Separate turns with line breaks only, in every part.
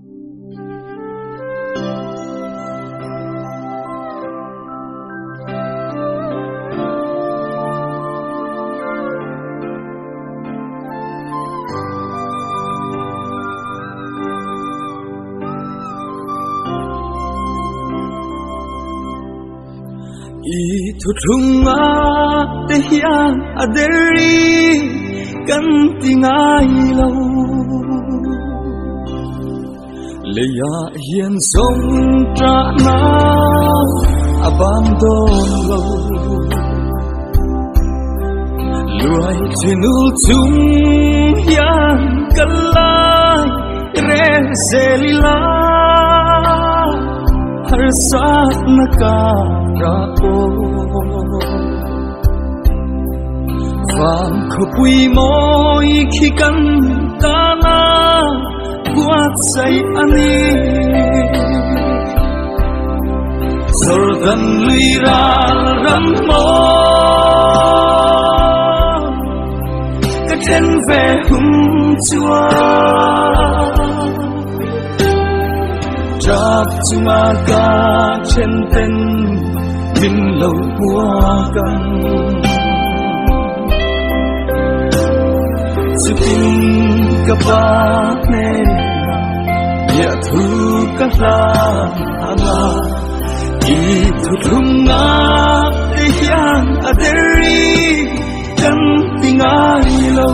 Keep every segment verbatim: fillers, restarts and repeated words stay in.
I tutunga te hiang aderi kan tingai lo leya hian song tra na abandon lo luai chinul chung hiang kalai re selila har sat naka rao vang khopui moi khi kan tana buat say ani sordan lira ram mo ka then ve hum chua chap chuma ka chen ten min lo bua kan chupin ka pa ne ya thu ka la anga I thu thunga te hiang aderi kan tingai lo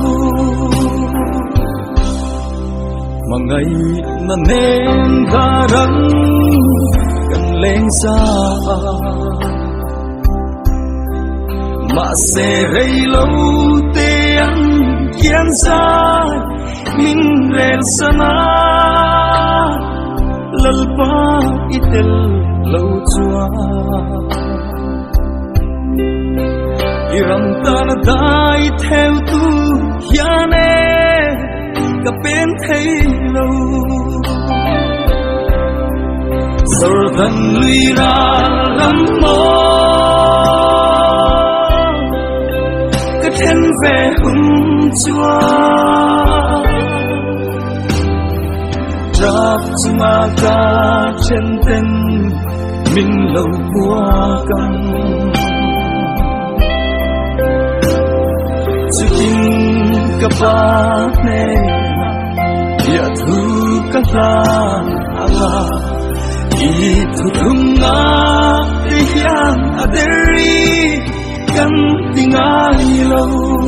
mangai na nen garang kan leng sa ma se rei lo te an kian sa min rel sana lalpa itel lo chua iram tan dai theo tu hiane ka pen thei lo sordan lira ram mo ka then ve hum chua trap chuma ka chen ten min lo bua kan chukin ka pa ne ya thu ka la anga I thu thunga te hiang aderi kan tingai lo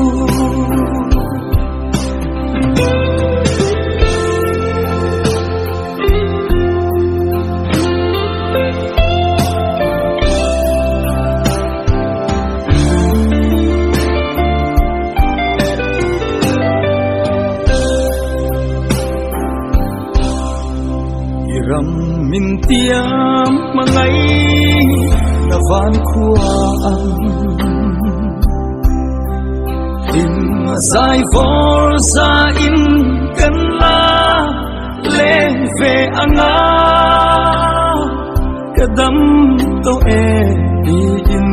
ram min tiam mangai na van khua an im zai vor za in kan la le ve anga kadam to e di in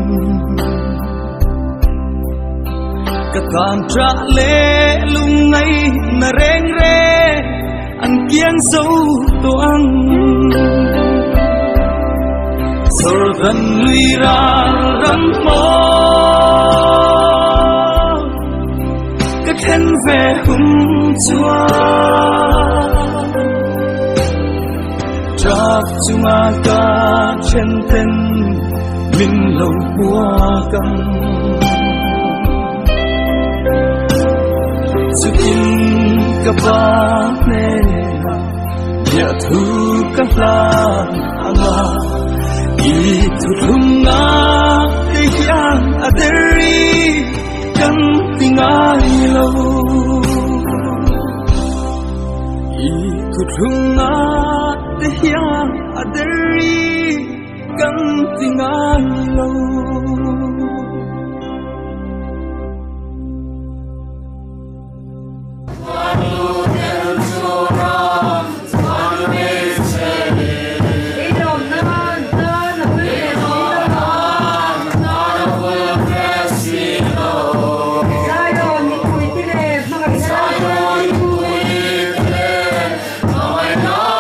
katan tra le lung ngai na reng re an kian sâu to ang sordan lira ram mo ka then ve hum chua trap chuma ka chen ten min lo bua kan chukin ka pa ne ya thu ka la anga I thu thunga te hiang aderi kan tingai lo I thu thunga te hiang aderi kan tingai lo
I know.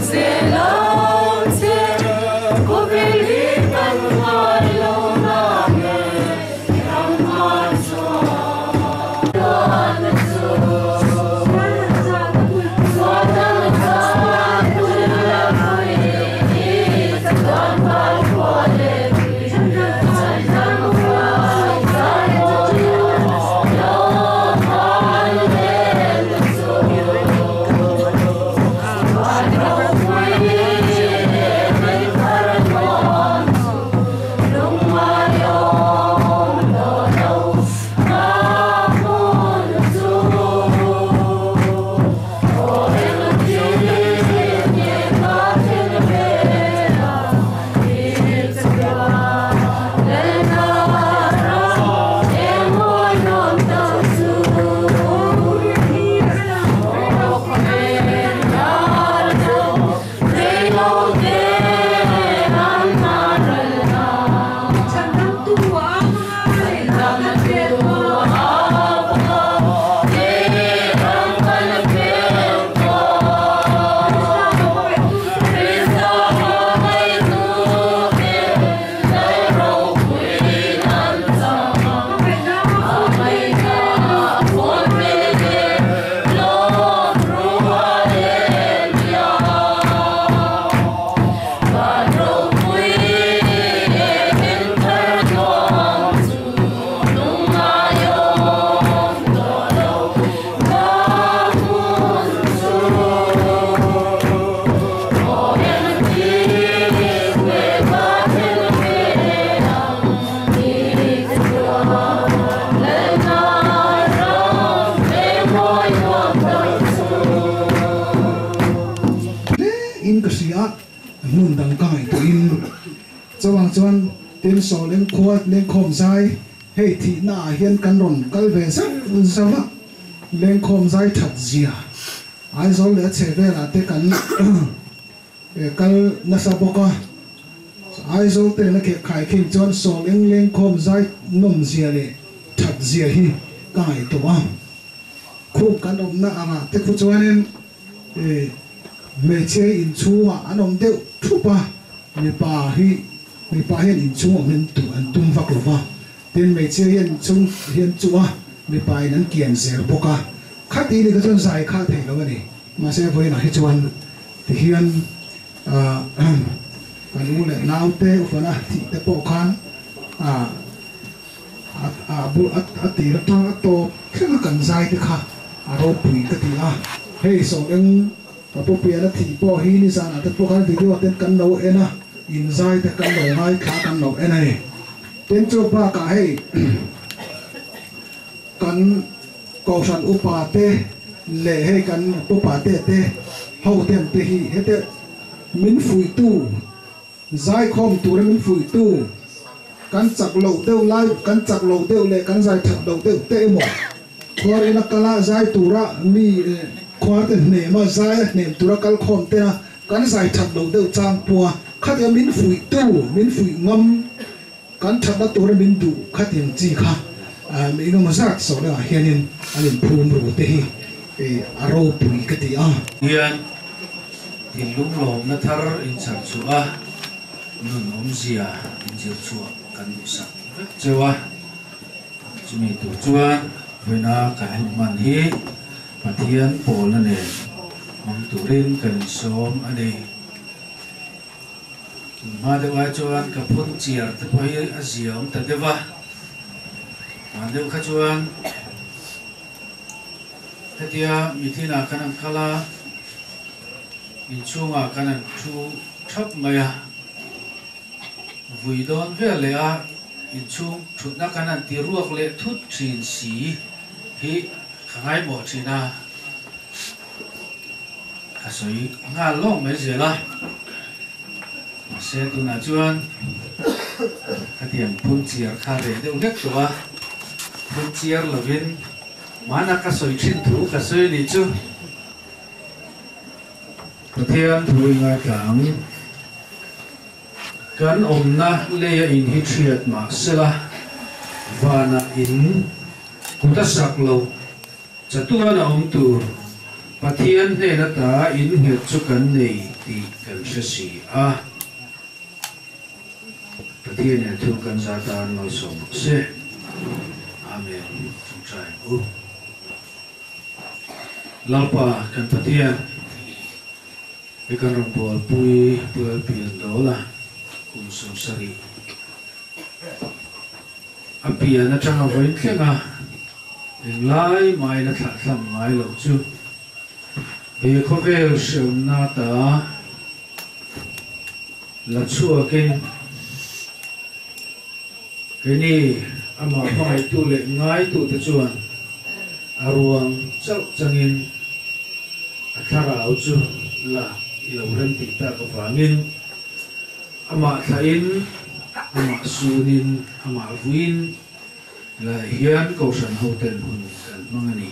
nun dang kai to in chawang chuan tin so leng khuat leng khom sai hei thi na hian kan ron kal ve sak zawa leng khom sai that zia ai zo le che ve la te kan e kal na sa boka ai zo te na ke khai khin chuan so leng leng khom sai nom zia le that zia hi kai to wa khu kan om na ama te khu chuanin e mẹ chơi in chú à anh ông đeo chú ba mẹ bà hi mẹ bà hiện in chú mình tụ anh tung vác lova tên mẹ chơi hiện chú hiện chú à mẹ bà anh kiền sẽ bốc à khát đi thì cái chân dài khát thấy đâu này mà sẽ với là hết chú anh thì hiện à anh muốn lại nào tê phần à thì tê bốc khăn à à bu at at tí là to to cái nó cần dài thì khá à rồi bùi cái tí à hey so em bố bia nó thì bố hi ni san à tất bố cái video tên căn nấu en à in dài tên căn nấu ngay khá căn nấu en này tên cho ba cả hay căn cầu sản upa tê lệ hay căn upa tê tê hậu tiền tê hi hết tê min phủi tu dài khom tu ra min phủi tu căn chặt lẩu tiêu lai căn chặt lẩu tiêu lệ căn dài chặt lẩu tiêu tê một khoa đi nó cala dài tu ra mi khoa tên nề mà dài nề tu ra cal khom tê na căn dài chặt lẩu tiêu trang pua khát em min phủi tu min phủi ngâm căn chặt tu ra min tu khát em chi kha à mình nó mà rác số là hiện in anh em phun rồi thế thì aro bùi cái gì à
hiện thì lúc lồng nó thar in sản xuất à nun om zia in zir chua kan du sa chewa chumi tu chuan vena kan man hi pathian pol na ne mang turin kan som ani ma de wa chuan ka phun chiar te pai a ziam ta dewa ma de kha chuan hetia mithina kan khala in chunga kan thu thap maya vui don ve le a in chung thut na kan ti ruak le thut thin si hi khangai mo china ka soi nga long me zela se tu na chuan ka tiam phun chiar kha re de lek to a phun chiar lovin mana ka soi thin thu ka soi ni chu pathian thui nga tlang kan omna leya in hi thiat ma sela vana in kuta saklo chatua na om tur pathian ne na ta in he chu kan nei ti kan shasi a pathian ne thu kan zatan mal som se amen chung trai u lalpa kan pathian e kan ron bol pui pui pian dola kum som sari apia na changa voin tlenga eng lai mai na thla thlam ngai lo chu e khovel sem na ta la chuakin kini ama mai tu le ngai tu te chuan aruang chau changin athara au chu la ilo ren ti ta ko wangin ama thain ama sunin ama vuin la hian ko san hotel hun kan mangani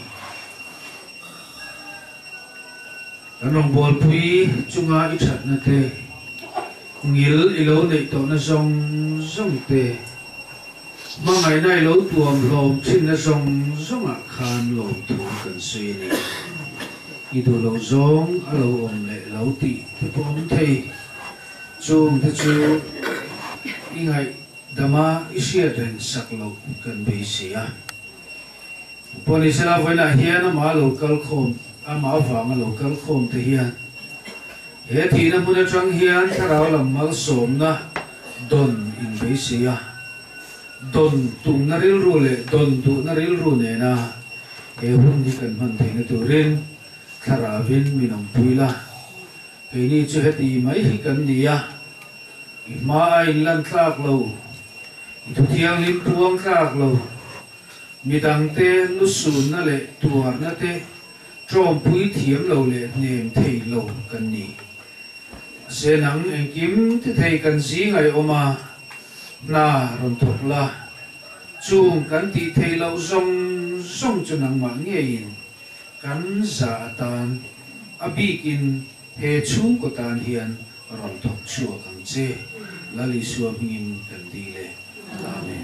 kanong bol pui chunga i that na te ngil ilo nei to na zong zong te mangai nai lo tuam lom chin na zong zong a khan lo thu kan sui ni i do lo zong a lo om le lo ti te pom thei chung te chu ingai dama isia den saklo kan be sia poni sela voina hian ma local khom ama awang local khom te hian he thi na mun atang hian tharau lam mal som na don in be sia don tung na ril ru le don du na ril ru ne na he hun ni kan man the na turin tharawin minam puila ke ni chu heti mai hi kan nia mai lan thak lo thu thiang lim tuang thak lo midang te nu sun na le tuar na te trom pui thiam lo le nem thei lo kan ni senang engkim te thei kan si ngai oma na ron thok la chung kan ti thei lo zong zong chu nang ma nge in kan za tan abikin he chung ko tan hian ron thok chua kang che lali suam hingin kan di le amen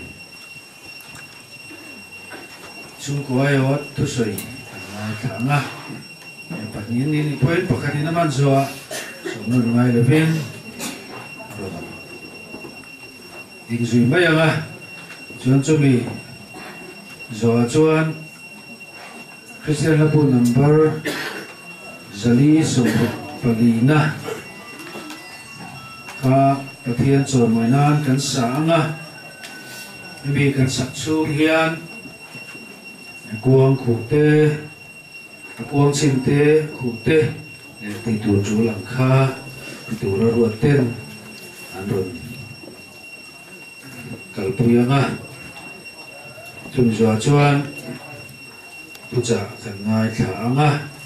chung ko ayot tu soi ngai thanga e patnin ni poin pakhat ni naman zo so nun ngai levin ding zui mai anga chuan chumi zo chuan Christian Lapu number Zali so palina ka pathian chon mainan kan sa anga mi kan sak chu hian kuang khu te kuang chin te khu te ti tu chu lang kha ti tu ra ruat ten an ron kal puyanga chum zwa chuan tu cha kan ngai thla anga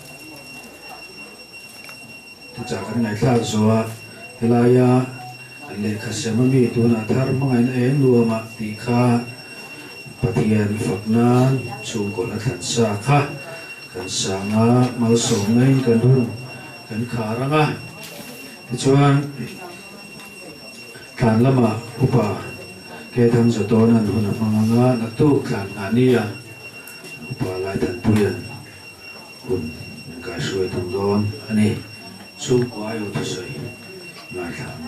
tu cha kan ngai thla zwa helaya le khasema mi tu na thar mangai na en luama ti kha pathian faknan chung ko na than sa kha kan sa nga mal so ngai kan ru kan kharanga chuan kan lama upa ke thang za to nan huna manga na tu kan ania upa lai tan puyan kun ka shoi tum don ani chung ko ayo tu sai ngai thang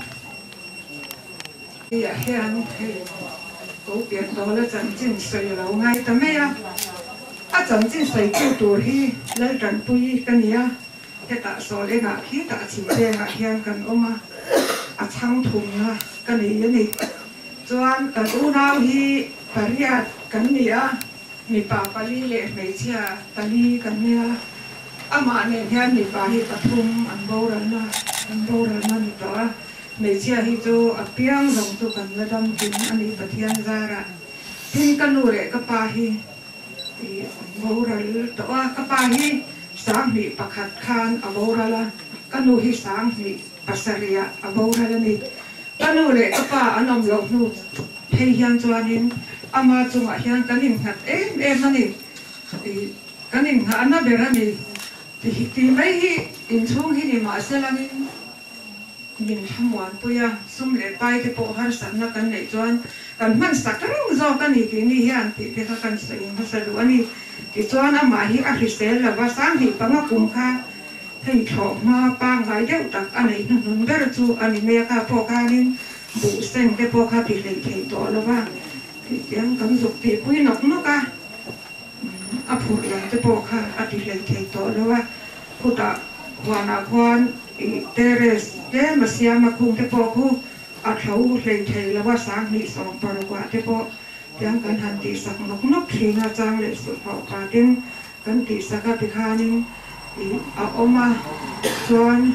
ya hian he ko pian do la chan chin soi lo ngai ta me ya a chan chin soi tu tur hi lai kan pui kan ya he ta so le ga khi ta chi te nga hian kan oma a chang thum na kan ni ni chuan ka tu nau hi pariat kan ni a mi pa pali le me chia pali kan ni a ama ne hian mi pa hi pathum an bo ran na an bo ran na ni to a me chia hi chu a piang rong tu kan la dam tin ani pathian zara tin kan nu re ka pa hi i bo ral to a ka pa hi sang mi pakhat khan a bo rala kan nu hi sang mi pasaria a bo rala ni kan nu re ka pa anom lo nu thei hian chuanin ama chunga hian kanin hat em em ani i kanin ha ana berani ti ti mai hi in chung hi ni ma selangin min hamwan puya sum le pai te po har san na kan nei chuan kan man sakrang zo kan ni ti ni hian ti te kan sai ma sa du ani ti chuan ama hi a hrisel la ba sang hi panga kum kha thầy thọ mà ba ngày đeo tắc anh ấy nôn bê chú anh ấy mẹ cả po cả nên bù sen để po cả bị lấy thầy to là ba thì tiếng cấm dục thì quý nọc nó cả áp phụ lại để po cả bị lấy thầy to là ba phụ ta quan à quan Teres để mà xem mà cùng để po ku à thấu lấy thầy là ba sáng đi xong bao qua để po tiếng cần hành tỷ sắc nọc nọc thì na trang lấy sự phổ cả tiếng cần tỷ sắc cái thứ hai nên à oma chuan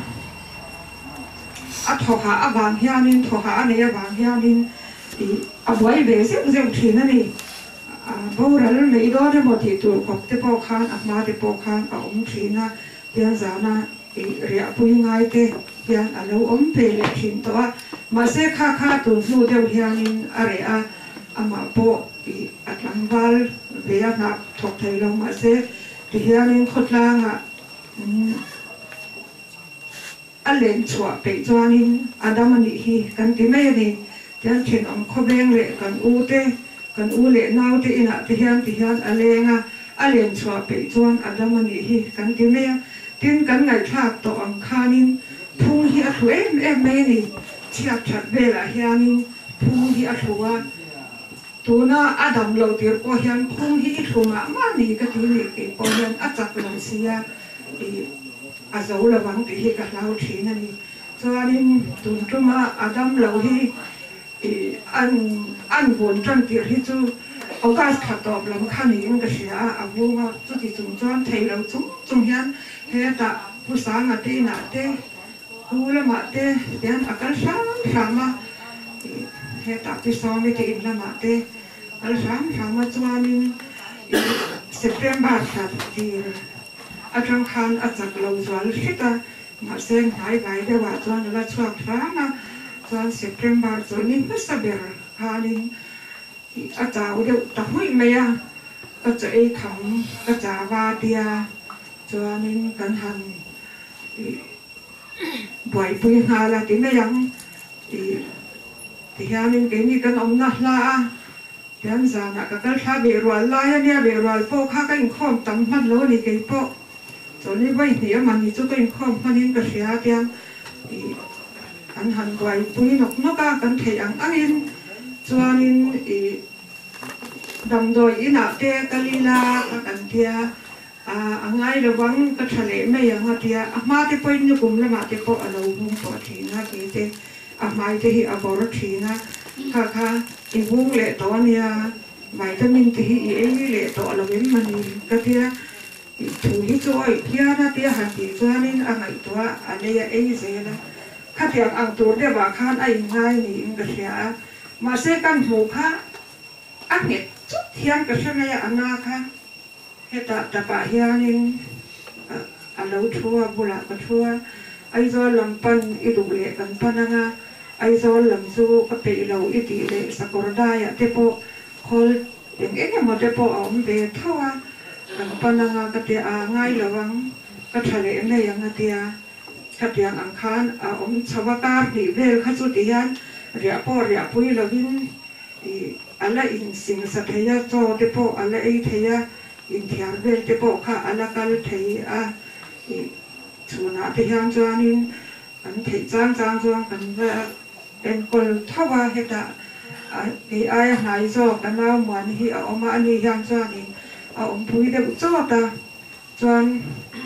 à thọ hạ à vàng hiền nên thọ hạ này à vàng hiền nên thì à buổi về sẽ sẽ thì nó đi à bao giờ lấy đó để một thì tụi học để bao khan à mà để bao khan à ông thì na tiếng giá na thì rẻ bùi ngay thế tiếng à lâu ông về lại thì đó mà sẽ khá khá tụi nu đều hiền nên à rẻ à mà bộ thì à làm val về à nạp thuộc thầy lòng mà sẽ thì hiền nên khốt lang à anh lên chùa bị cho nên anh đã mình đi cần tí mấy này tiếng chuyện ông khó bền lệ cần u tê cần u lệ nào thì nè thì hiền thì hiền anh lên à anh lên chùa bị cho anh đã mình đi cần tí mấy tiếng cần ngày khác tổ ông khan nên phun hi ở em em mấy này chia chặt về là hiền phun hi ở chùa tu na Adam lâu tiệt qua hiền phun hi chùa mà mà này cái thứ này cái qua hiền ắt chặt lòng xia à dấu là vắng thì hiện cả lâu thì này cho nên tụi chúng mà Adam lâu thì anh anh buồn trong tiệt thì chú ông ta khát đọc làm khăn những cái gì à vô mà chú thì chúng cho thầy lâu chúng chúng hiền thế ta buổi sáng à thế nè thế cú là mà thế tiếng à cái sáng sáng mà thế ta buổi sáng mới thế là mà thế cái sáng sáng mà cho nên September thì à trong khăn à chắc lâu rồi hết ta mà xem hai vài để vào cho nên là chuột phá mà cho September rồi nên rất là bền khăn nên à cháu đều tập huấn mày à à chơi khăm à cháu va tia cho nên cần hành buổi buổi hà là tiếng này yang thì thì hà nên cái này cần ông nát la tiếng già nè cái cái rồi rồi la nha về rồi po khá cái khom tầm mắt lố đi cái po cho nên vậy thì mà như chúng tôi không phải nên cái gì tiếng thì anh hành quay bùi nọc nọc à cần thấy ăn ăn cho nên thì đồng rồi ý nào thế cái lila cái cần thia à anh ấy là vắng cái thằng lẽ mấy anh thia à mà thì phải như cũng là mà thì có ở đâu cũng có thì na cái thế à mai thì ở bờ thì na khá khá thì vùng lệ đó nha vitamin thì ấy lệ đó là bên mình cái thia thủ hi choi kia na tia hạt thì cho nên anh ấy toa anh ấy ấy gì đó khác tiếng anh tôi để vào khan anh ngay thì cái gì mà sẽ căn hộ khác anh hết chút thiên cái gì này anh na khác hết ta ta bảo hiền nên anh lâu chua bula cái chua ai do làm pan ít đủ lệ cần pan nga ai do làm du cái bể lâu ít tỷ lệ sakurada ya tepo khol tiếng ấy mà tepo ông về thua cần pan nga cái tia ngay là vắng cái thằng em này yang tia cái tia anh khan ông chawakar đi về khát chút tiền ria po ria pui là vin ala in sing sa thaya cho tepo ala ei thaya in thiar về tepo kha ala kal thei a chuna te hian chuanin kan thei chang chang chuan kan va en kol thawa heta cái ai nãy giờ cái nào muốn hi ở mà anh hiền cho nên ở ông bùi đều cho ta chuan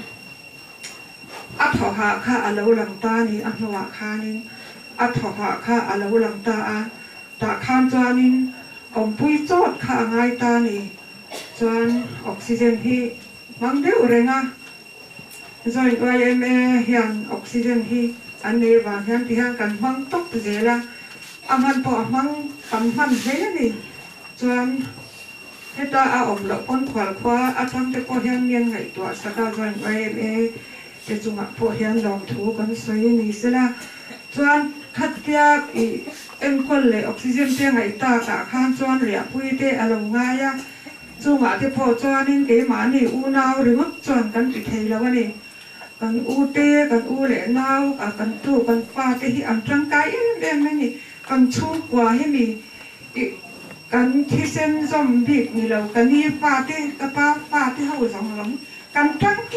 ắt thọ hạ kha ở lâu làm ta nên ăn hoa kha nên ắt thọ hạ kha ở lâu làm ta à ta khan cho nên ông bùi cho kha ngay ta nên chuan oxygen hi mang đều rồi nga rồi vậy em hiền oxygen hi anh ấy vàng hiền thì hiền cần mang tóc gì là anh hắn bỏ mang tầm hắn thế này chuan thế ta à ông lộc con khoa khoa à thằng cái con hiền miên ngày tuổi sao ta rồi vậy em cái chúng mặc bộ hiền lòng thú con xoay này sẽ là chuan khát kia em con lấy oxygen thế ngày ta cả khan chuan lẹ bùi thế à lòng ngay á chúng mặc cái bộ chuan nên cái má này u nào rồi mất chuan cần bị thấy là cái này cần u tê cần u lệ nào à cần tu cần pha tê hi ăn trăng cái em em này cần chu quả hi mi cần thi sen zombie mi lâu cần hi pha tê cái pha pha tê hậu giống lắm cần trăng trăng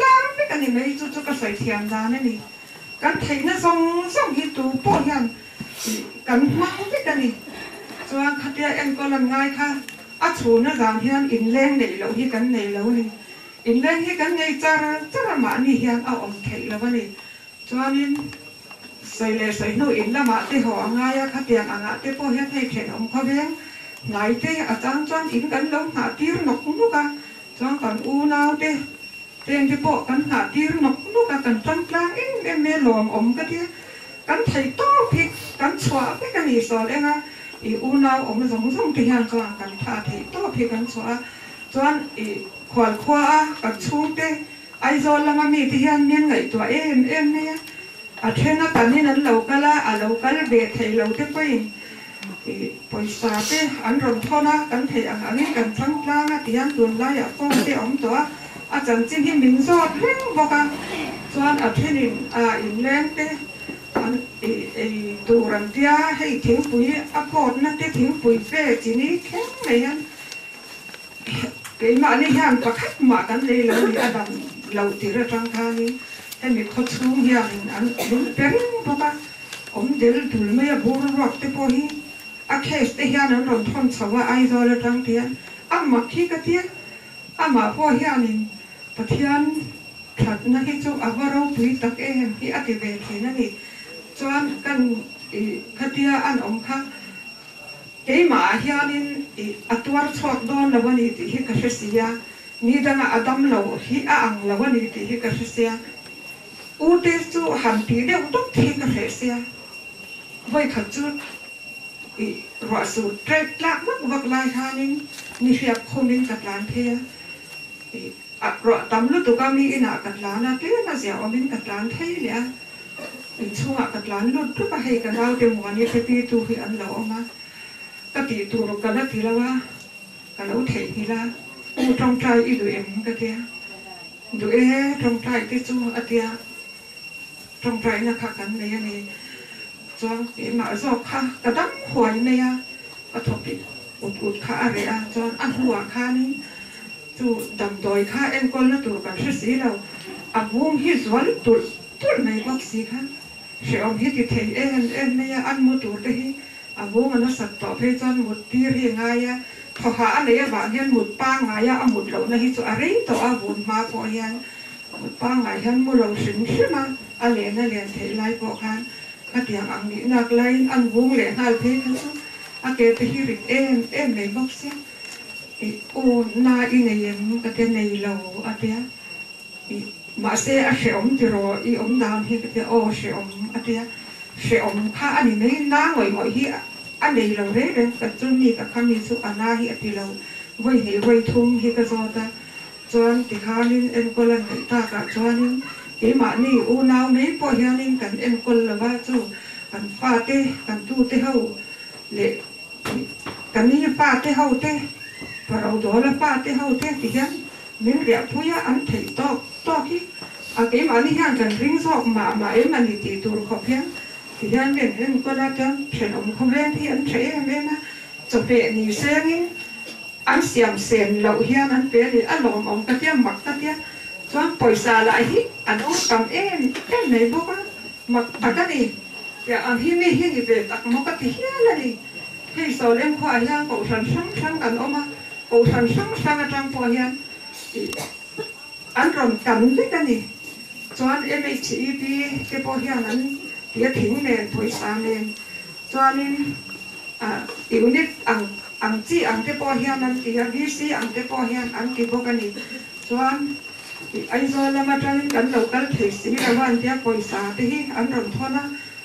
กันนี่ไม่จุดจุดก็ใส่เทียนดานี่กันไทยนะส่งส่งฮิตูโปยันกันมาไม่กันนี่ส่วนขัดแย้งก็ลำง่ายค่ะอัดชูนะจางเฮียนอินเล่งในเหล่าที่กันในเหล่านี่อินเล่งที่กันในจาระจาระมานี่เฮียนเอาอมไทยแล้ววะนี่ส่วนนี้ใส่เลยใส่นู่อินละมาที่หัวง่ายขัดแย้งอ่างที่โปเฮียนให้เข็นอมเขาเบี้ยไงเต้อาจารย์ส่วนอินกันลงหาตีร์นกนุกะส่วนกันอูนาวเต้เตียงที่โปกันหาตีร์นกนุกะกันตั้งกลางเอ็งเอ็มเมลอมอมกันเดียกันไทยต้อพิกกันชัวไปกันนี่สอนเองอ่ะอีอูนาวอมสองสองที่ยังกลางกันท่าไทยต้อพิกกันชัวส่วนอีขวานขวากันชูเต้ไอโซลละมันมีที่ยังมีไงตัวเอ็มเอ็มเนี่ยอาเทน่าตอนนี้นั้นเราก็ละเราก็ละเบียดไทยเราเต้ไปปอยสาเต้อันรอนท่อนะกันไทยอันนี้กันทั้งกลางอ่ะที่ยังตัวไล่อ่ะก็เต้อมตัวอาจารย์จินที่มินซอดเร่งบอกกันส่วนอาเทนินอ่าอินแรงเต้อันไอไอตัวรันเดียให้ทิ้งปุ๋ยอ่ะพอดนั่นเต้ทิ้งปุ๋ยเป้จีนี้แข็งเลยยันเกี่ยมาเนี่ยยันประคับมากันเลยเราเนี่ยดันเราตีระจังคานี้ให้มีข้อชูเฮียนอันลุงเป็นบอกกันอมเดลดูไม่ยบูรรักเต้พอฮีอาเคสเตียนนั้นรอนทอนสาวไอโซลจังเทียนอามาขี้กะเทียนอามาพอเฮียนินปะเทียนขัดนักจูอาวารูปุยตักเองที่อธิเวทีนั่นนี่จวนกันกะเทียอันอมค่ะเกี่ยมาเฮียนินอัตวาร์ชอดดอนละวันนี้ที่ฮิกาเสียนี่ดังอดัมเราฮิอาอังละวันนี้ที่ฮิกาเสียอูเตจูหันตีเดียวต้องฮิกาเสียไว้ขัดจุดรัวสูตรเตะลักมักวักลายทานินนี่เรียบคงดินกัดลานเทียอักรัวตำลุตุกามีอินากัดลานนะเตี้ยน่าเสียอมินกัดลานเทียเนี่ยช่วงกัดลานลุตุกาให้กันเราเดี๋ยววันนี้เตีตูให้อันเราออกมาก็ตีตูรกันแล้วทีละว่ากันแล้วเทียทีละอูตรงใจอีดูเอ็มกันเทียดูเอ๋ตรงใจที่จู่อันเทียตรงใจนะคะกันเนี่ยนี่จวนเอ็มมาจอกค่ะกระดังหวยเนี่ยก็ทบิอุดอุดค่ะอะไรอ่ะจวนอันหัวค่ะนี่จู่ดำดอยค่ะเอ็นก้นแล้วตัวกันชื่อสีเราอับวงฮิสวลตุลตุลไม่บอกสีค่ะเชื่อมฮิติเทเอ็นเอ็นเนี่ยอันมุตุเตหิอับวงมันสัตว์ต่อเพจวนมุดที่เรียงไงอ่ะพอหาอะไรบางอย่างมุดป้างไงอ่ะมุดเหล่านั้นฮิจู่อะไรตัวอับวงมาพอยังมุดป้างไงยันมุดเหล่าสิงใช่ไหมอะไรนั่นเรียนเทไลพอกันก็เตียงอังนี้นักไล่อันวงเหล่าเพกันซุอาเกตฮิริเอ็มเอ็มไม่บอกเสียโอ้นาอีเนียมก็เตียในเราอาเตียมาเสียเสียอมที่รออีอมดาวที่ก็เตียโอ้เสียอมอาเตียเสียอมข้าอันนี้ไม่น่าหงอยหงอยที่อันนี้เราเร่เร่ก็จนนี่ก็คำนี้สุอานาที่อาทิเราไว้ในไว้ทุ่งที่ก็โซตาจวนที่ข้านินเอ็นก็ลันตากะจวนนินอีมานี่อูนาวไม่พอเฮียนินกันเอ็นก็ละว่าจู่กันฟาเต้กันตู้เต้เฮาเละกันนี่ฟาเต้เฮาเต้พอเราโดนละฟาเต้เฮาเต้ที่ยันมินเรียบผู้ยาอันถือตอกตอกที่อาเกมานี่ยังกันริงซอกมามาเอ็มันนี่ตีตัวขบยังที่ยันเป็นเอ็นก็ละจังเฉนอมคงเล่นที่อันเฉยเอ็มนะจะเป็นนี่เสียงอันเสียงเสียงเราเฮียนั้นเป็นอันหลงอมกระเทียมหมักกระเทียมส่วนปล่อยสาละที่อันนู้นกำเอ็มเอ็มไหนบอกว่าหมักตะกันนี่แต่อันที่ไม่เห็นนี่เป็นตักมกติเฮียละนี่ให้สอนเล่นควายยังกูฉันสั่งสั่งกันออกมากูฉันสั่งสั่งกันจังพอยังอันรำกันด้วยกันนี่ส่วนเอ็มไอชีบีที่พอยังนั้นเดี๋ยวถึงเมนปล่อยสาเมนส่วนนี้อ่าอีกนิดอังอังจีอังที่พอยังนั้นที่ยังวีซีอังที่พอยังอังที่พอกันนี่ส่วนไอ้โซลมาทำกันเรากันเทสีระวันที่ปล่อยสาที่อันรำทอนะ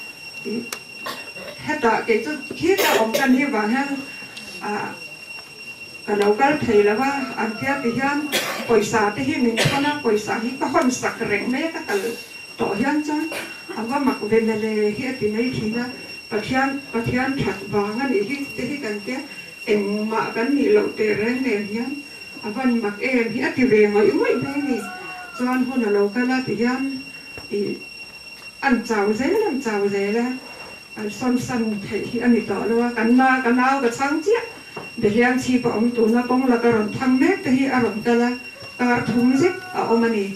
ให้ตาเกิดคิดจะอมกันที่ว่าฮะอ่ากันเราก็เทแล้วว่าอันที่ที่ยันปล่อยสาที่มีคนน่ะปล่อยสาที่ก็คนสักแรงไม่ก็ตลอดต่อยันจังอันว่ามักเป็นอะไรที่ที่ไม่ทีนะปัจจัยปัจจัยถัดวางกันอีกที่ที่กันเจ้าเอ็มมากันนี่เราเตะแรงเนี่ยยันอันว่ามักเอ็มที่ที่เวงมาอยู่ไม่ได้นี่จนคนเราก็ละที่ยันอันเจ้าเจ้าอันเจ้าเจ้าละอันซ้ำซ้ำที่อันนี้ต่อเลยว่ากันนากันเอากันสังเจ้าเดี๋ยวยังชีพอมตัวนับองละกันทำเม็ดที่อารมณ์กันละการทุ่มซิเอามานี่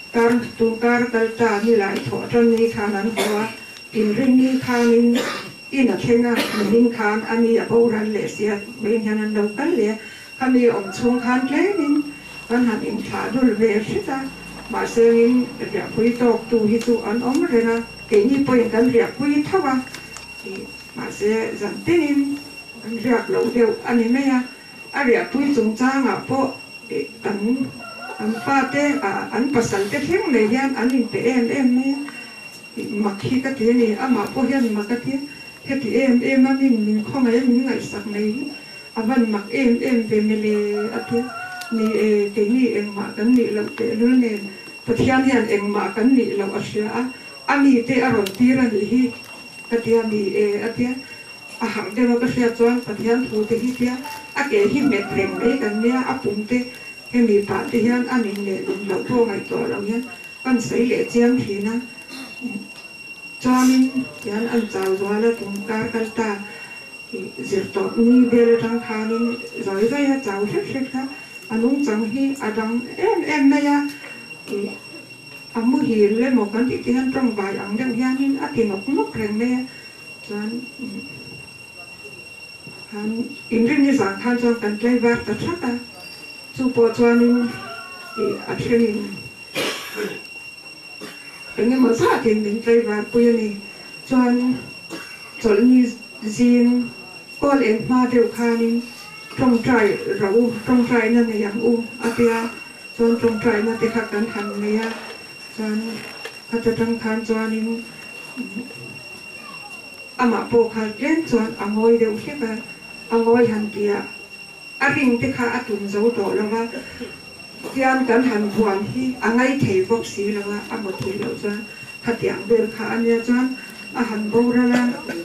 การตุงการกัลตานี่หลายถอดนี้ขานั้นเพราะว่าอินริงนี้ขานินอินเข่งอ่ะนินขานอันนี้โบราณเลเซียเบนยันเรากันเลยคันนี้อมชงขานเล่นินกันหันอินขาดูเวสิตามาเสียงเรียกคุยตอกตูฮิตูอันอมเลยนะเกี่ยนี่พอยังกันเรียกคุยทับว่ามาเสียจันตินินกันเรียกเราเดียวอันนี้ไม่อะอันเรียกคุยจงจ้างอ่ะพอกันอันฟ้าเตะอันภาษาเตะเที่ยงเลยยันอันนี้เป็นเอ็มเอ็มเนี่ยมักขี้กะเทียนี่อามาพอยันมักกะเทียเฮ็ดเอ็มเอ็มมันนี่มันข้องไอ้มันไงสักไหนอาวันมักเอ็มเอ็มเป็นเมลีอะเทียนี่เอเดี๋ยวนี้เองมากันนี่เราเตะรู้เนี่ยปะเทียนยันเองมากันนี่เราอาศัยอ่ะอันนี้เตะอารมณ์ตีรันนี่กะเทียนี่เออะเทียอาหารเดี๋ยวเราก็เสียจวนปะเทียนถูเตะที่เทียอะเกหิเม็ดเร่งไอ้กันเนี่ยอาปุ่มเตะให้มีปาฏิหาริย์อันนี้เนี่ยเราโทรไงตัวเราเนี่ยกันใส่เหล็กเจียมทีนะจอมินยันอันเจ้าจวนแล้วตุงการกัลตาจิตตบนี่เบลทังคานินจอยใจเจ้าเช็ดๆค่ะอันนู้นจังฮีอดังเอ็มเอ็มไม่ยาอามือหินเลยหมกันที่ที่นั่นตรงใบอังเดียวยานินอาทินกนกแรงแม่จวนฮันอินรินิสังขันจวนกันใจบาร์ตัดชักอ่ะจูปจวนนินอาทินินเป็นเมื่อสักทีหนึ่งใจว่าปุยนี่จวนจนนี่จีนก็เลี้ยงมาเดียวคานิตรงใจเราตรงใจนั่นในอย่างอูอาเตียจวนตรงใจนั่นที่ขัดกันทันเนี่ยจวนขัดจะตั้งคันจวนนี่อามาโปขัดเล่นจวนอ่างอยเดียวใช่ไหมอ่างอยหันเตียอาริงที่ข้าอาตุนเจ้าโตแล้วว่าที่อันกันหันบวนที่อ่างไอเทวกสีแล้วว่าอาหมดทีแล้วจวนขัดอย่างเดินขาอันเนี้ยจวนอาหารโบราณ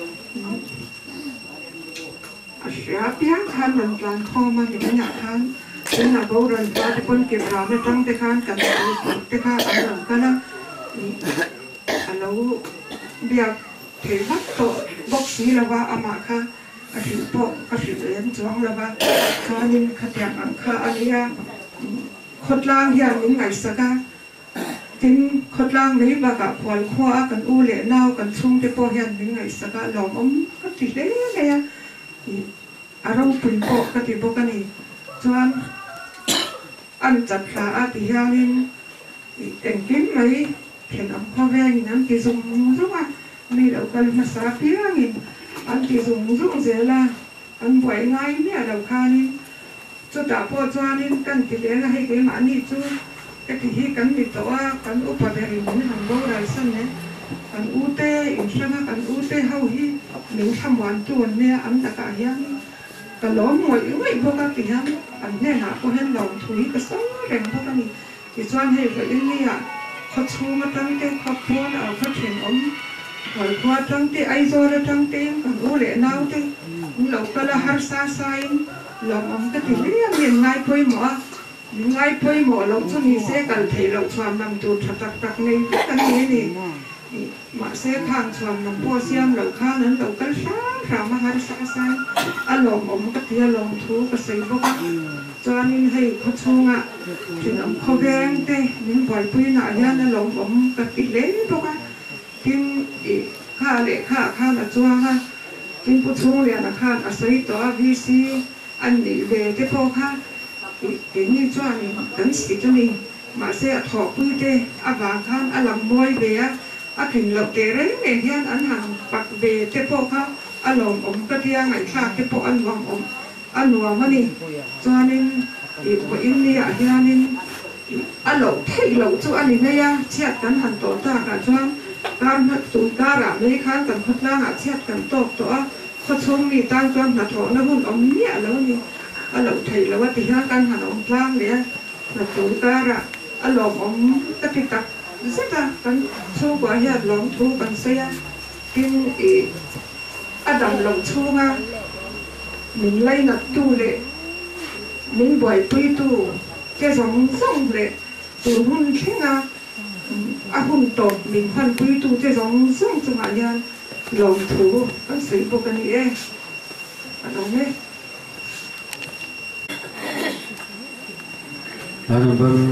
อาชีพเพียงขันหลังการข้อมันอย่างนี้ขันเป็นนักโบราณว่าที่คนเก็บราวไม่ต้องไปขันกันแต่ขันอันหลังกันนะอันเราเบียร์เทวัตโตบกสีแล้วว่าอามาค่ะอาชีพพวกอาชีพเลี้ยงจ้องแล้วว่าขันนี้ขัดอย่างอันค่ะอันนี้คนล่างอย่างนี้ไงสักทิ้งคนล่างนี้ว่ากับควันคว้ากันอู้เล่นาวกันชุ่มที่พอเห็นนี้ไงสักหลอมอมก็ติดเลยไงอารมณ์ปุ่นโปก็ติดพวกกันนี่จวนอันจัดขาอาติยานินเอ็งกินไหมเห็นอันพ่อแม่นั้นที่ส่งรุ่งอ่ะนี่เรากันมาสาเพียงอันที่ส่งรุ่งเสียละอันบ่อยง่ายเนี่ยเราคานี่จุดดาบพ่อจวนนี่กันที่เลี้ยงให้กันมานี่จูก็ที่กันมีตัวกันอุปเดริมันหันโบราณสั้นเนี่ยกันอูเตอินทรีย์กันอูเตเฮาฮีหนึ่งทำวันจวนเนี่ยอันตะการยังกันล้อมหมดยังไม่พอกันที่ยังอันเนี่ยหาพอเห็นหลงถุยก็ซ้อแรงพอกันนี่ที่จวนให้ก็ยังนี่อ่ะเขาชูมาตั้งแต่ครอบครัวเอาเขาเห็นอมครอบครัวตั้งแต่ไอโซลตั้งแต่กันอูเล่นาวแต่เราก็ละหาสาสายหลงอมก็ที่เลี้ยงเลี้ยงง่ายพอยหมอง่ายพอยหมอเราช่วงนี้เสียกันเทเราชวนนำตัวทักทักทักในกันนี้นี่มาเสียทางชวนนำพวกเสียมเราข้านั้นเราก็ช้าถามมาหาสาสายอารมณ์อมก็ที่อารมณ์ทูก็ใส่พวกจวนนี้ให้เขาชงอ่ะถึงอมเขาแรงเต้นิ่งปล่อยปุ้ยหน่ายันอารมณ์อมก็ติดเล่นพวกทิ้งข้าเละข้าข้าละจวงอ่ะทิ้งผู้ชงเรียนข้าอาศัยตัววีซีอันนี้เวทีพวกข้าเดี๋ยวนี้จวนนี้กันสิจนี้มาเสียถอดปุ้ยเต้อาบางข้างอารมณ์มวยเบียอาถึงเราเตะเร่งเนียนอันหันปักเบเตโปเขาอารมณ์อมกระเทียงไงข้าเตโปอันวางอมอันวางมันนี่จวนนี้อีกคนอินเดียเฮียนี่อารมณ์ที่เราจวนนี้เนี่ยเชียดกันหันตัวตากันจวนการสูงการะไม่ค้างกันพัดล่างเชียดกันตกตัวเขาชมมีตั้งจวนหน้าท้องแล้วหุ่นอมเนี่ยแล้วนี่อารมณ์ที่เราว่าตีห้ากันหันอมกลางเนี่ยหน้าสูงการะอารมณ์อมกระติกตักเสร็จแล้วกันชูกว่าเหตุหลงทูกันเสียกินอีอดัมหลงชูมามินไล่หนักตู้เลยมินบ่อยปุยตู้เจ้าสองส่งเลยตูหุ่นแข็งอ่ะอาหุ่นตบมินพันปุยตู้เจ้าสองส่งจังหวะยันหลงทูกันสีพวกกันนี่เองอันนั้นไหม
Lalu ber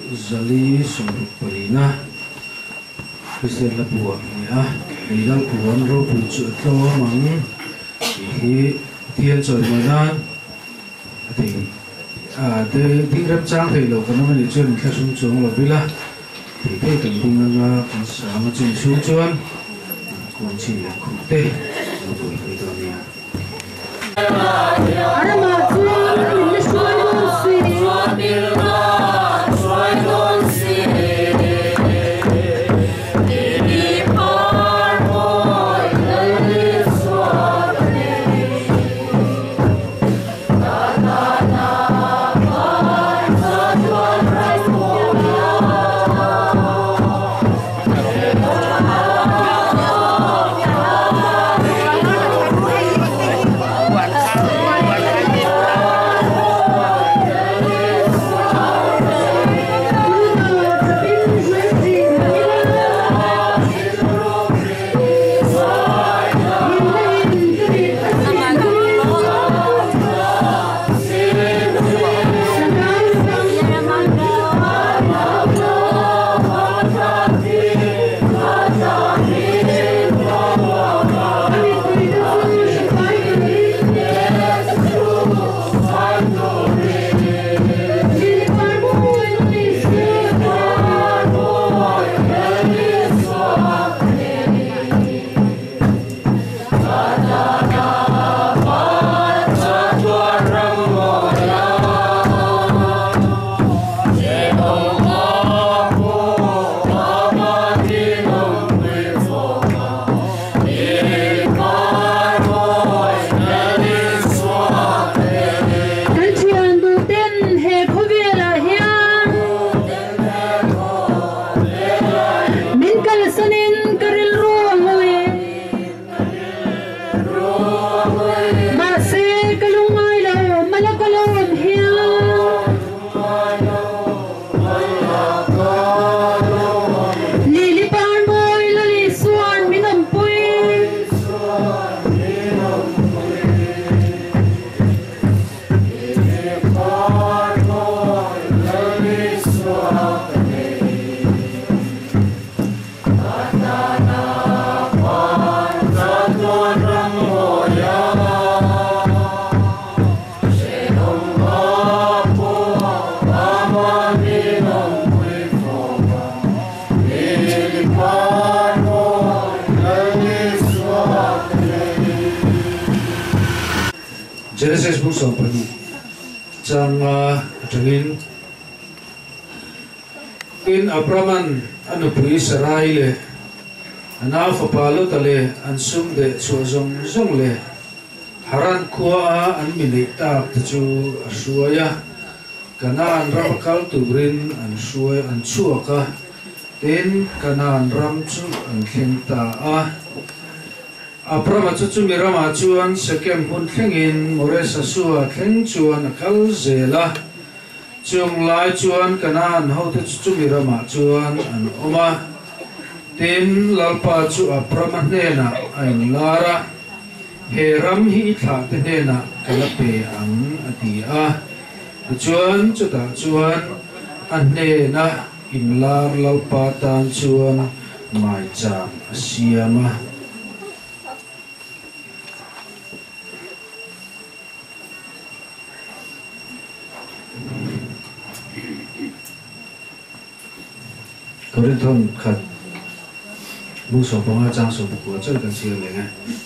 zali sumruk palina Christian la buat ni ah ni dal puan ro pu chu to mang hi thiên trời mà nan thì à từ tiếng rap trang thì lâu cái nó mới chuyện theo xuống xuống là vì là thì cái tình tình là cũng sáng mà chỉnh xuống chuan cũng chỉ là không tệ nó tuổi cái đó nha Genesis book so pani chang tangin in Abraman anu pui sarai le ana fa palo tale an sum de chu zong zong le haran khuwa an mini ta chu asuaya kana an ram kal turin an suai an chuaka ten kana an ram chu an khenta a Abraham chu chu mirama chuan sekem hun thlengin moresa suwa thleng chuan kal zela chung lai chuan kanan ho te chu mirama chuan an oma tin lalpa chu Abraham hena ain lara he ram hi tha te hena kalape ang atia chuan chu ta chuan an hena in lar lalpa tan chuan mai cham asiama Korinthon khát mua sổ bóng trang sổ của chất cần chiều này nghe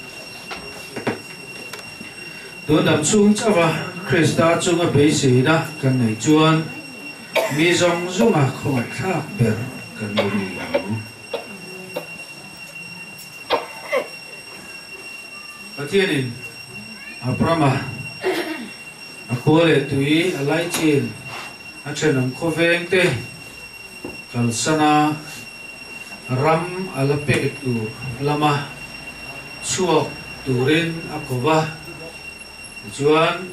tôi nằm xuống cho và Christa chung ở bế sĩ đó cần này chuan mi dòng dung à khỏi khác biệt cần người hiểu ở thiên đình Abraham à cô lệ túi à lai chiên à trên nằm khô veng tê kalsana ram alape tu lama chuak turin akova chuan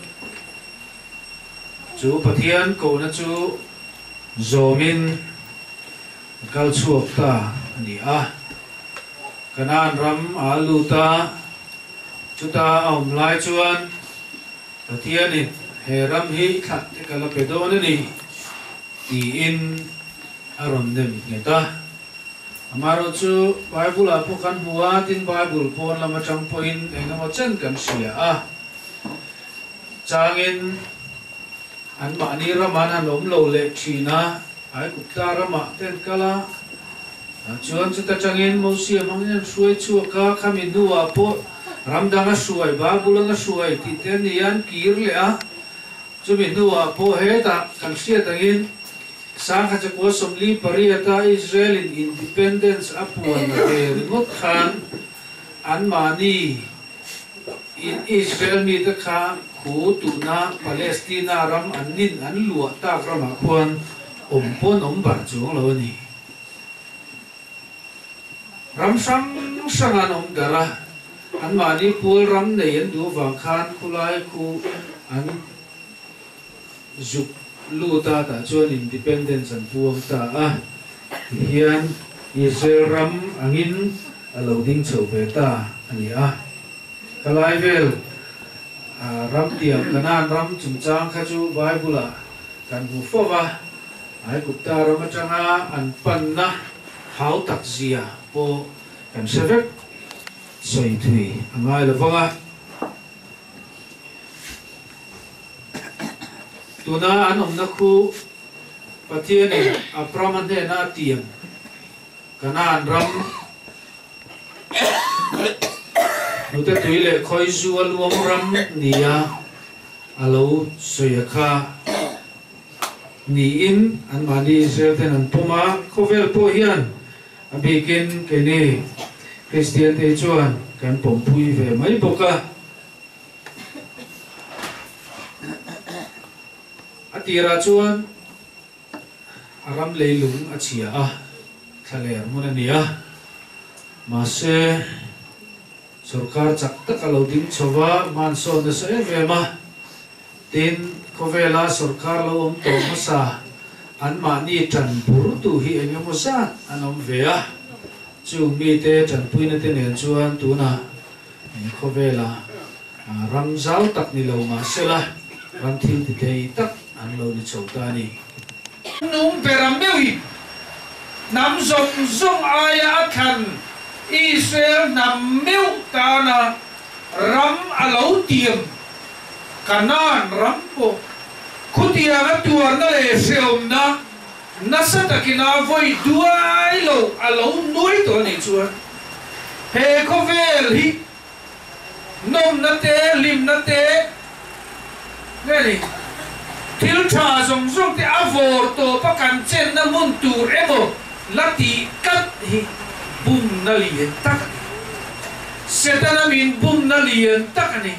chu pathian ko na chu zomin kal chuak ta ni a kanan ram alu ta chuta om lai chuan pathian ni he ram hi khat kala pedon ni ti in aron dem ngeta amaro chu Bible a pokan bua tin Bible pon lama chang point engama chen kan sia a changin an ma ni raman an om lo le thina ai kupta rama ten kala chuan chu ta changin mo sia mangyan suai chu ka khamin duwa po ramdanga suai Bible nga suai ti ten yan kir le a chu min duwa po he ta kan sia tangin sang kha ko somli pariata Israel in independence apuan e remote khan an mani in Israel mi ta kha khu tu na Palestina ram an nin an lua ta rama khuan om pon om bar chung lo ni ram sam sangan om dara an mani pul ram nei an du wa khan khulai khu an zuk lu ta ta chuan independence an puang ta a hian Israel ram angin alo ding chho ve ta ani a kalai vel ram tiam kanan ram chung chang kha chu Bible a kan bu fowa ai kupta ram changa an pan na hau tak zia po kan sevek soi thui angai lawanga tuna an om na khu pathian ni apraman he na tiam kanan ram nute tuile khoi zu aluam ram nia alo soyakha ni in an mani selten an poma khovel po hian abikin kene Christian te chuan kan pompui ve mai boka atira chuan aram leilung achia a thaler munania mase sarkar chakta kaloding chowa manso na sa evema tin kovela sarkar lo om to masa an mani tan burtu hi engamosa anom vea chu mi te tan puina te nen chuan tuna kovela ram zau tak ni lo ma sela ram thil ti thei tak an lo ni chotani
num peramewi nam zong zong aya khan Israel nam meu tana ram alo tiam kanan ram po khutia na tuar na le seom na nasata kina voi duai lo alo nui to ni chuan he kovel hi nom na te lim na te nani thil tha zong zong te avor to pakan chen na mun tur emo lati kat hi bum na lien tak setana min bum na lien tak ani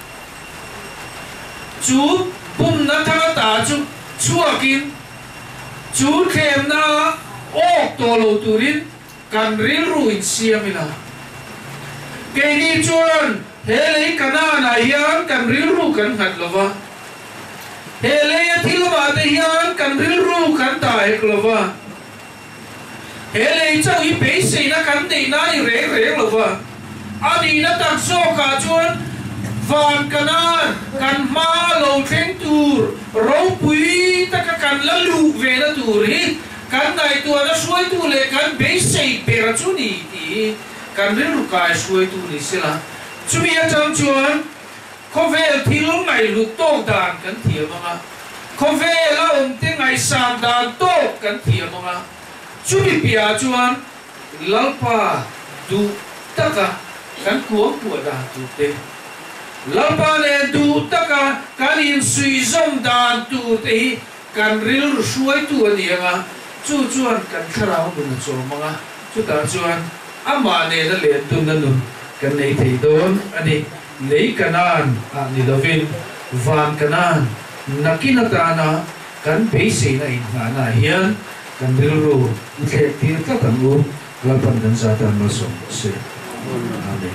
chu bum na thanga ta chu chuakin chu khem na ok to lo turin kan ril ruin siamina ke ni chuan hele kana na hian kan ril ru kan hat lova hele thilwa te hian kan ril ru kan ta ek lova hele chau i pe sei na kan nei na i re re lova ani na tak so ka chuan van kanan kan ma lo theng tur ro pui ta ka kan la lu ve na tur hi kan nai tu na suai tu le kan be sei pera chu ni ti kan ri lu kai suai tu ni sela chumi a chang chuan khovel thil ngai lu to dan kan thia ma khovel a om te ngai sam dan to kan thia ma chumi pia chuan lalpa du taka kan kuang pu da tu te lalpa le du taka kan in sui zom dan tu te kan ril suai tu ani nga chu chuan kan kharau bu na cho manga chu ta chuan ama ne na le tu na nu kan nei thei don ani lei kanan a ni lovin van kanan nakina ta na kan pe se na in na na hian kan ril ru ke ti ta kan lu lalpan dan sa ta ma so se amen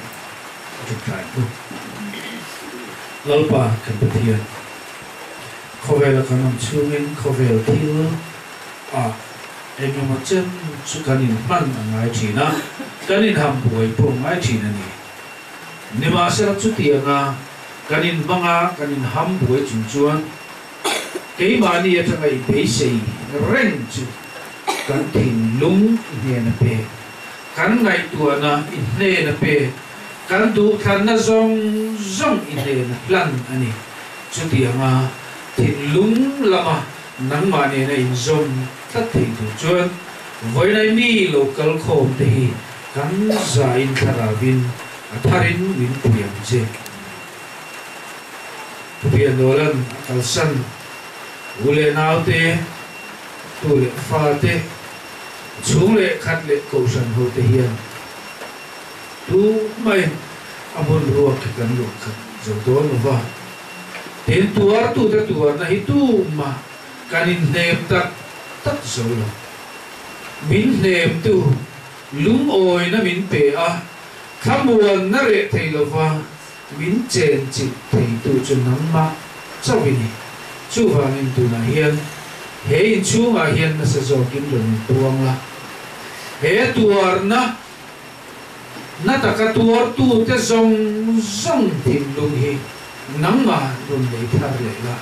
lalpa kan pathian khovel kanam chungin khovel thil a engama chen chu kanin man angai thina kanin ham buai po ngai thina ni nima sera chu tianga kanin banga kanin ham buai chung chuan ke mani atangai be sei reng chu kan thin lung ne na pe kan ngai tua na in ne na pe kan du khan na zong zong in ne na plan ani chu ti anga thin lung lama nang ma ne na in zong thắt thei tu chuan voi nai mi local khom te hi kan za in tharavin atharin win piang je pian dolan kalsan ule naute tu le fa te chung le khat le ko san ho te hian tu mai amon ruak kan lu khat zo don wa ten tuar tu te tuar na hi tu ma kanin nem tak tak zo lo min nem tu lung oi na min pe a khamuan na re thei lo wa min chen chi thei tu chu nam ma chawini chu wangin tu na hian he in chu ma hian na sa zo kin lon tuang la he tuar na na taka tuar tu te zong zong tim lung hi nang ma run le thar le la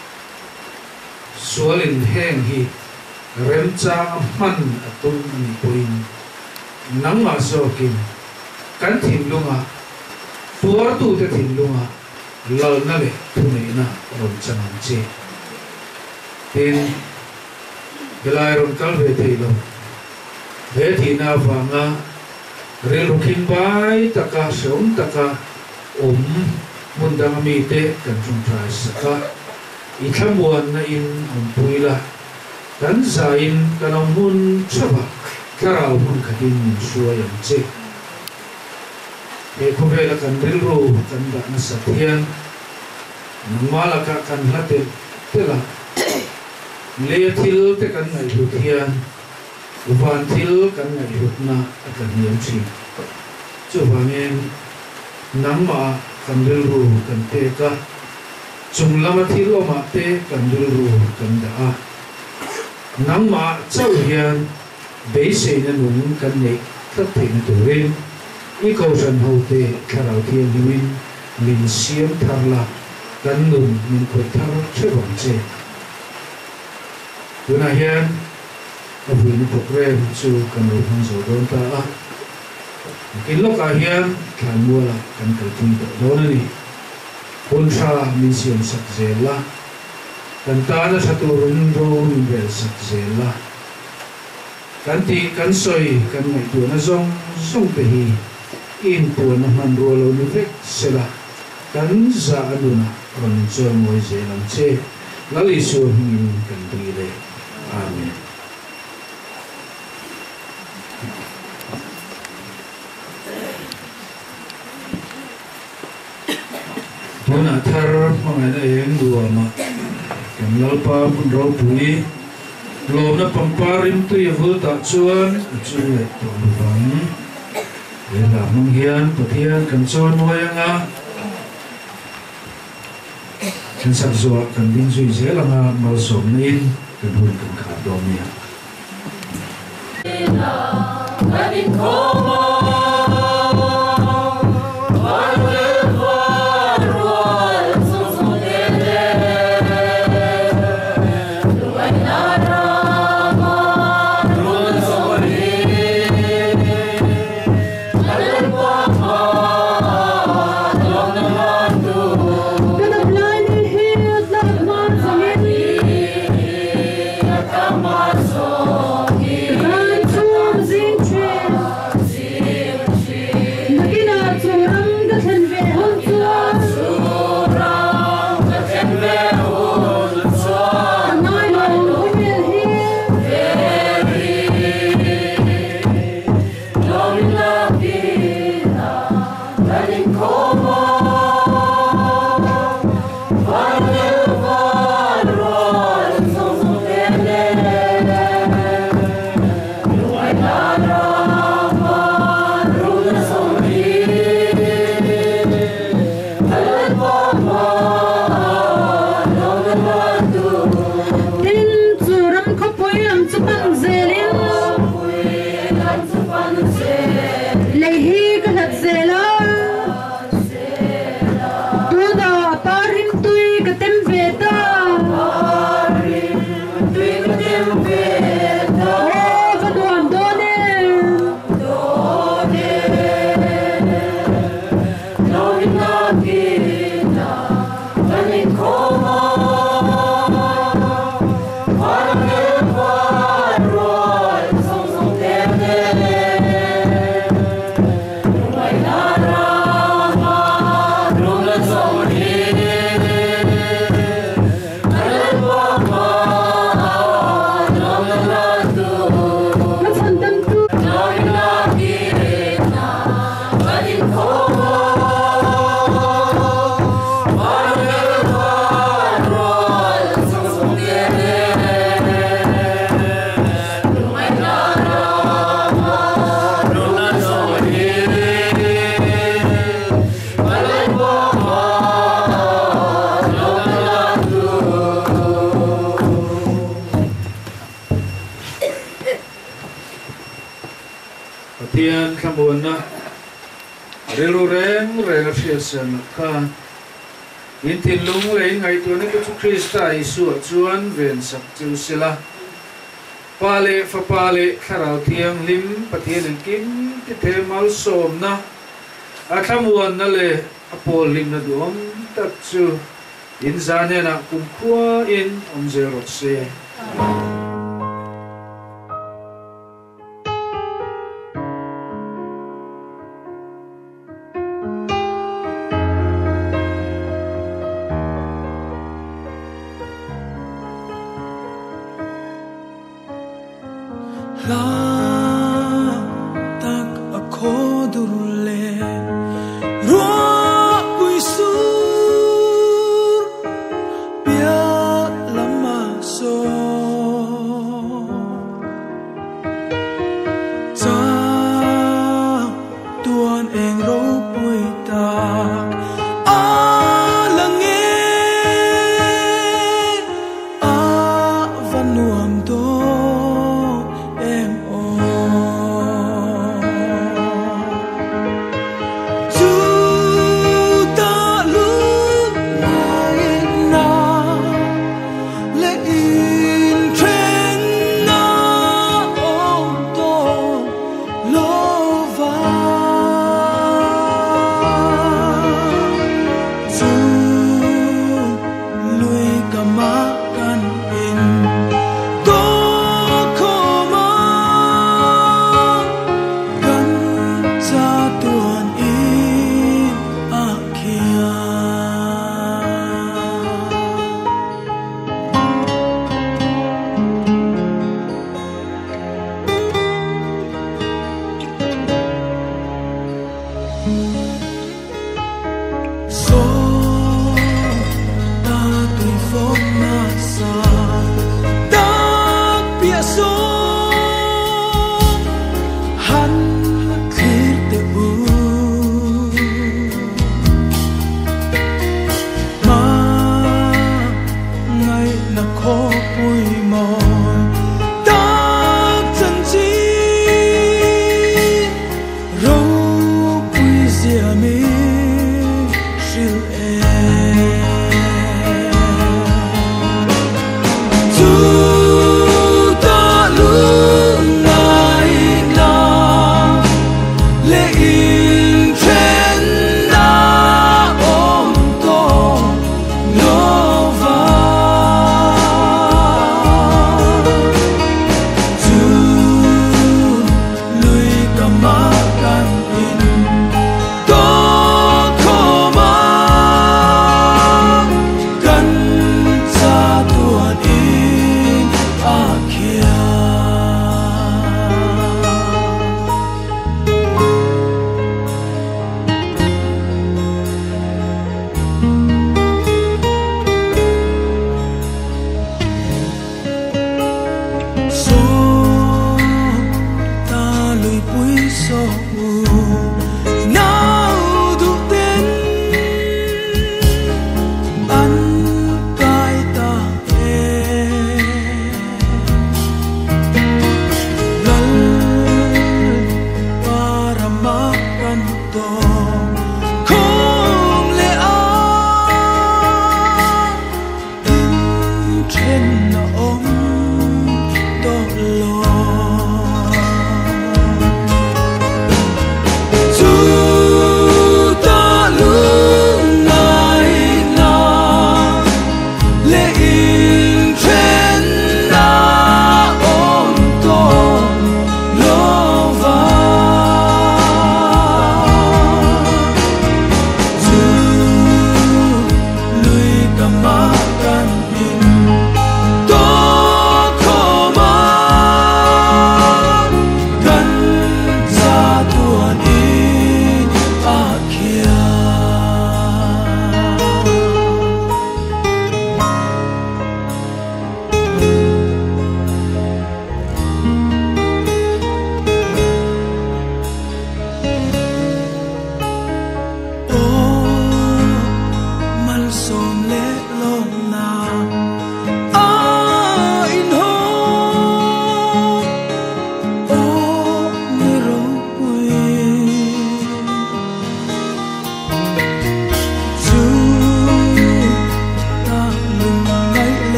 sualin heng hi rem cha man atun ni poin nang ma so kin kan tim lunga tuar tu te tim lunga lal na le tu nei na ron chang che tin gelai ron kal ve thei lo ve thi na wanga rel rukin bai taka som taka om mundang mi te kan chung trai saka i thamuan na in om puila kan za in kan mun chaba karau mun kadin min suayam che e khobela kan ril ro kan da na sathian mala ka kan hate tela le thil te kan ngai hu thian uvan thil kan ngai hu na kan hiam chi chu wangen nang ma kan ril ro kan te ka chung lama thil o ma te kan ril ro kan da a nang ma chau hian be se na nung kan nei thak thei na turin i ko san ho te kharau thian himin min siam tharla kan nun min ko thar che bang che tuna hian a vin program chu kan ro hang zo don ta a kin lo ka hian kan muala kan kal tui do don ani kun tha min siam sak zela kan ta na thatu run ro min bel sak zela kan ti kan soi kan ngai tu na zong zong pe hi in tu na man ro lo ni vek sela kan za aduna ron cho moi je lam che lali su min kan ti le amen tuna thar mangai na eng duwa ma kam lalpa mun ro pui lom na pamparim tu yahul ta chuan chu le to bang le la mong hian pathian kan chon moyanga kan sak zuwa kan bin zui zelanga mal som nin kan hun kan kha dom ya
Lay hi kan hat zela
na relu reng rel fiasan ka in tin lung lei ngai tu na ku Krista Isu chuan ven sak chu sila pale fa pale kharau thiang lim pathian kim ti the mal som na athamuan na le apol lim na duam tak chu in zane na kum khua in om zero se
tak ako durle roa puisur pia lama so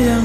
liang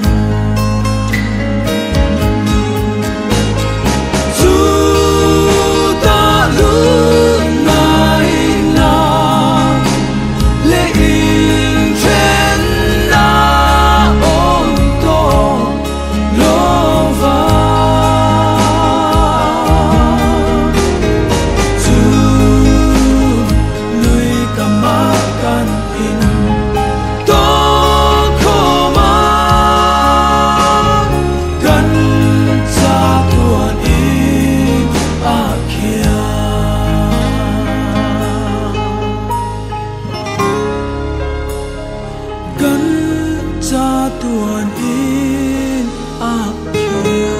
tuan in akia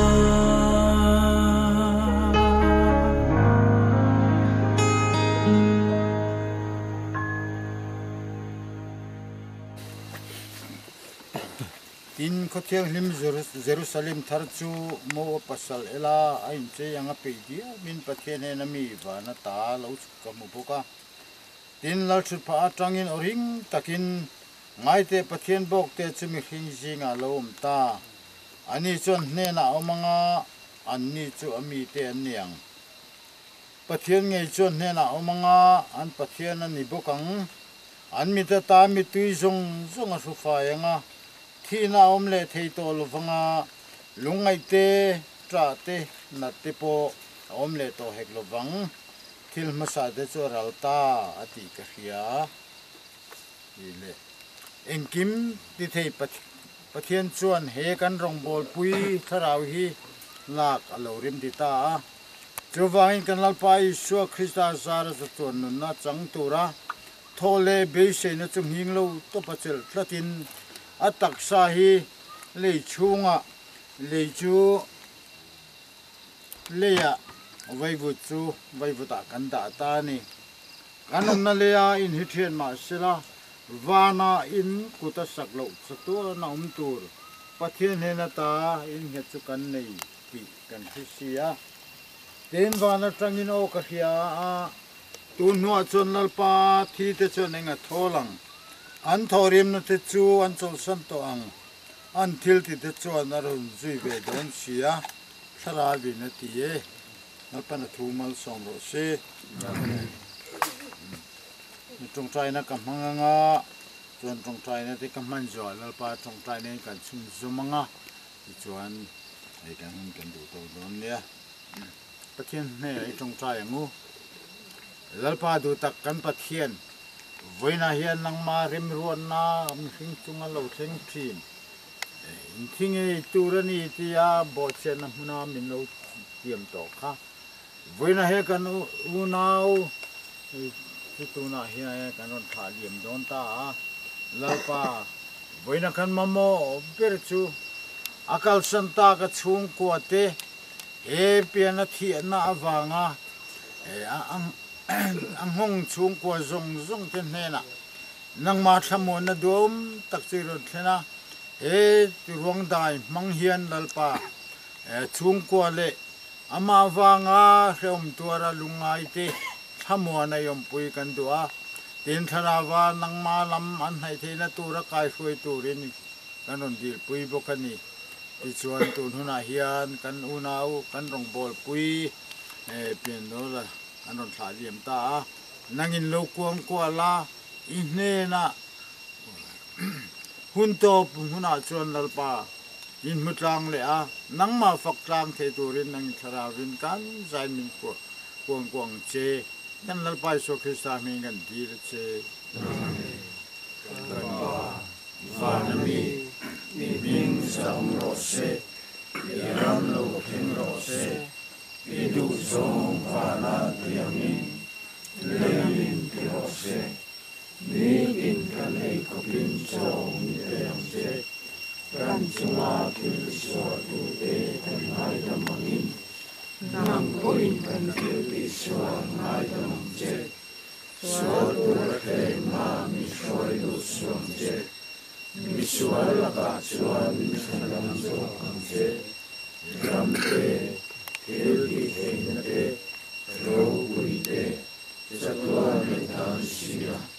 tin ko thiang lim Jerusalem thar chu mo pasal ela ain che anga pe dia min pathian he nami wa na ta lo ka mu boka tin lar chu pa atangin oring takin ngai te pathian bok te chumi hing jinga lom ta ani chon hne na omanga anni chu ami te aniang pathian ngei chon hne na omanga an pathian ani bokang an mi ta ta mi tui zong zong a su fa yanga thina omle thei to lovanga lungai te tra te na te po omle to hek lovang thil masa de chu ralta ati ka khia ile engkim ti thei pathian chuan he kan rong bol pui tharau hi lak alorim ti ta chuwangin kan lalpa Isu Krista zara chuan nun na chang tura thole be se na chung hing lo to pachel tlatin atak sa hi le chunga le chu leya vaivu chu vaivu ta kan da ta ni kanom na leya in hi thian ma sila vana in kuta saklo sato na um tur pathian he na ta in he chu kan nei ti kan hisia ten vana tangin o ka hia a tu nu chon lalpa thi te chon enga tholang an thorim na te chu an chol san to ang an thil ti te chu an arun zui ve don sia thara vi na ti e na pan thu mal som ro se ni tong trai na kam hanga chuan tong trai na te kam man jo lalpa tong trai ne kan chum zumanga ti chuan ai kan hun kan du to don ne pathian ne ai tong trai angu lalpa du tak kan pathian voina hian nang ma rim ruan na mihing chunga lo thleng thin in thinge turani tia bo chen huna min lo tiam to kha voina he kan u nau ti tuna hi kan ron tha liam don ta lalpa voina kan mamo ber chu akal santa ka chung ko te he piana thi na awanga e ang ang hong chung ko zong zong ten hena nang ma thamo na dom tak chi ron thena he ruang dai mang hian lalpa e chung ko le ama wanga hreum tuara lungai te thamo na yom pui kan dua tin tharawa nang ma lam an hai theina tura kai hroi turin kanon dil pui bokani ti chuan tun huna hian kan unau kan rong bol pui e pian no la anon thla liam ta nangin lo kuang ko la i hne na hun to huna chuan lalpa in mutlang le a nang ma fak tlang the turin nang tharawin kan zain min ko kuang kuang che kan lalpa so Krista mi ngan di che vanami mi min sam ro se ram lo thing ro se Idu song fana tiangin lemin pirose ni in kan ei kopin song teang se kan chunga til so tu te kan hai da mangin nam ko in kan til so ngai da mang che so tu te ma mi shoi du som che mi sual la ka chuan sanam so kan che ram te Hildi heinate, ro uite, satwa metan sia.